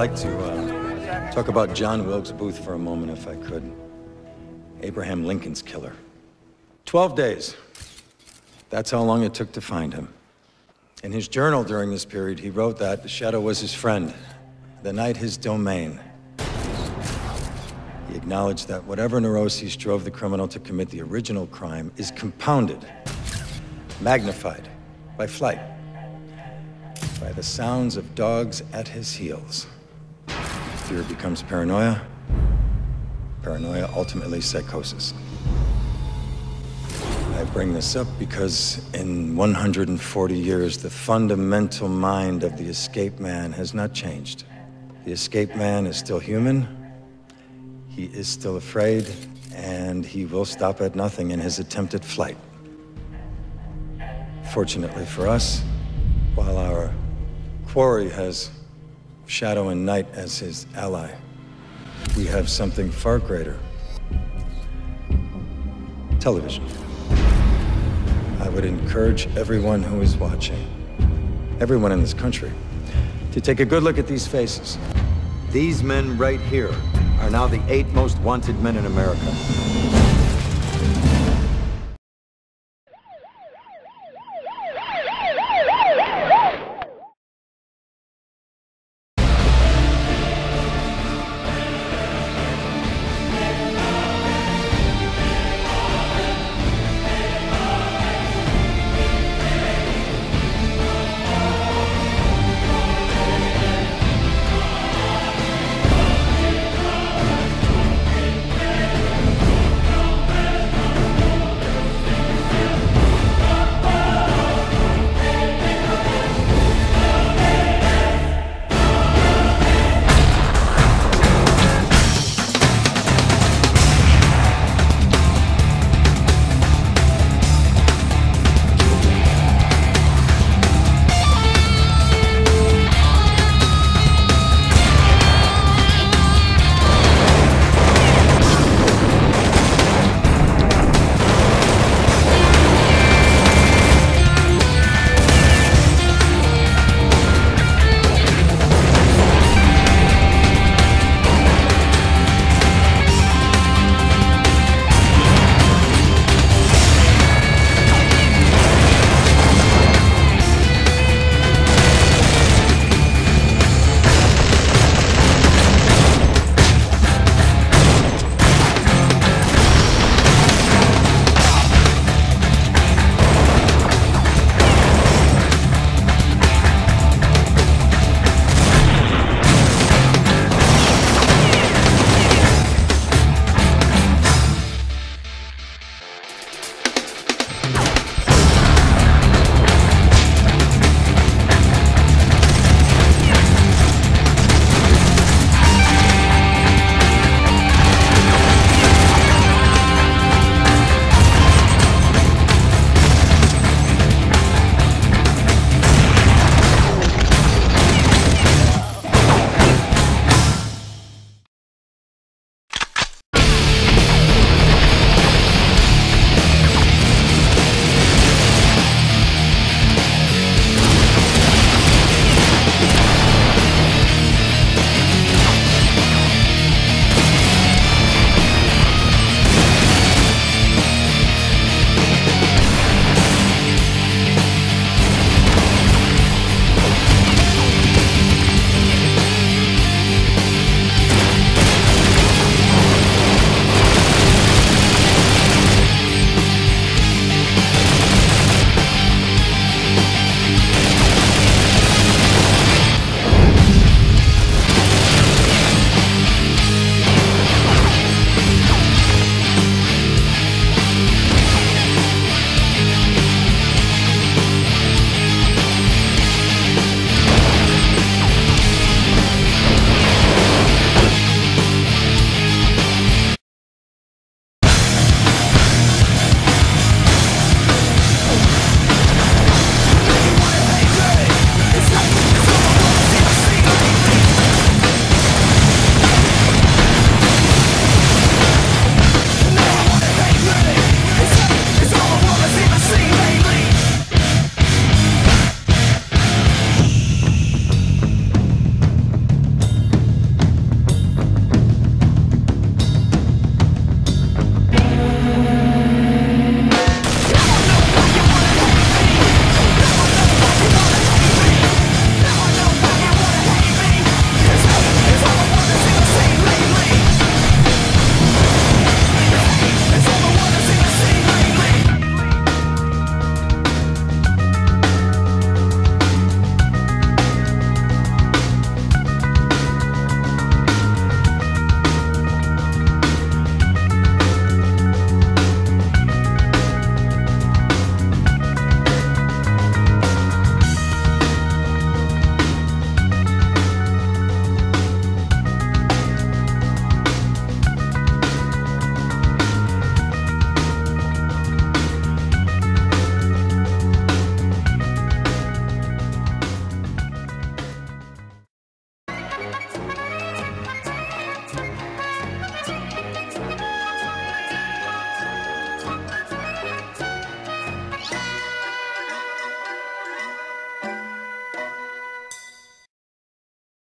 like to talk about John Wilkes Booth for a moment, if I could. Abraham Lincoln's killer. 12 days. That's how long it took to find him. In his journal during this period, he wrote that the shadow was his friend, the night his domain. He acknowledged that whatever neuroses drove the criminal to commit the original crime is compounded, magnified by flight, by the sounds of dogs at his heels. Fear becomes paranoia, paranoia ultimately psychosis. I bring this up because in 140 years, the fundamental mind of the escaped man has not changed. The escaped man is still human, he is still afraid, and he will stop at nothing in his attempted flight. Fortunately for us, while our quarry has Shadow and Night as his ally, we have something far greater. Television. I would encourage everyone who is watching, everyone in this country, to take a good look at these faces. These men right here are now the 8 most wanted men in America.